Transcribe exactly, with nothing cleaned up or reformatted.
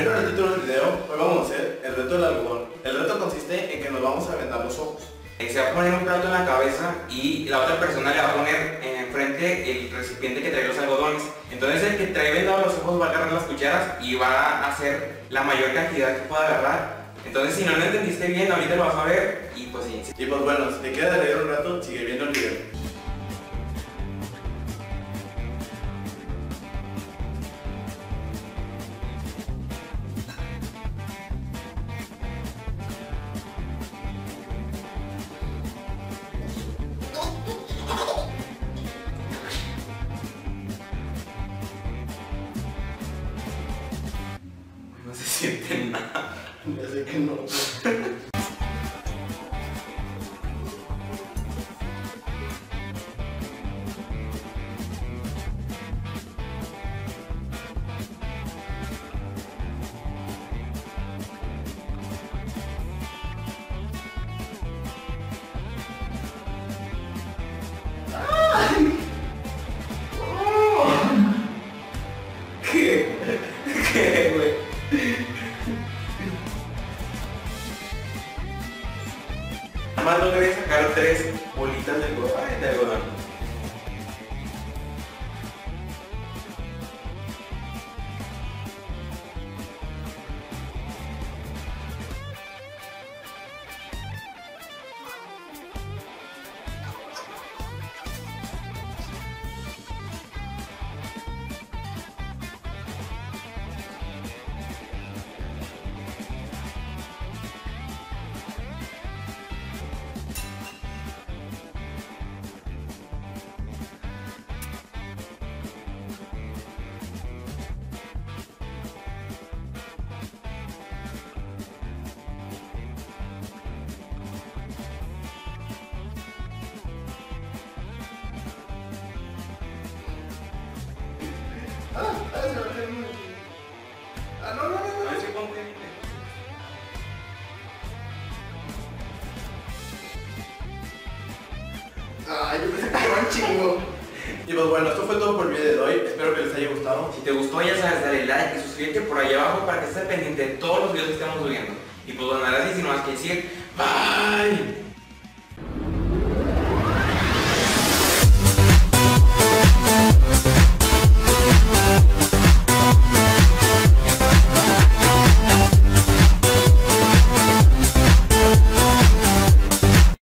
vieron el título del video, hoy vamos a hacer el reto del algodón. El reto consiste en que nos vamos a vendar los ojos. Se va a poner un plato en la cabeza y la otra persona le va a poner enfrente el recipiente que trae los algodones. Entonces el que trae vendados los ojos va a agarrar las cucharas y va a hacer la mayor cantidad que pueda agarrar. Entonces si no lo entendiste bien, ahorita lo vas a ver y pues sí. Y pues bueno, si te queda de leer un rato, sigue viendo el video. No se siente nada. Ya sé que no. ¿Qué? ¿Qué, güey? Nada más logré sacar tres bolitas de algodón. Ay, de algodón. Ah, ah, se va a caer uno. Ah, no, no, no, no. A ver si pongo ahí. Ay, yo pensé que era un chingo. Y pues bueno, esto fue todo por el video de hoy. Espero que les haya gustado. Si te gustó ya sabes, dale like y suscríbete por ahí abajo para que estés pendiente de todos los videos que estamos subiendo. Y pues bueno, ahora sí, sin más que decir, bye.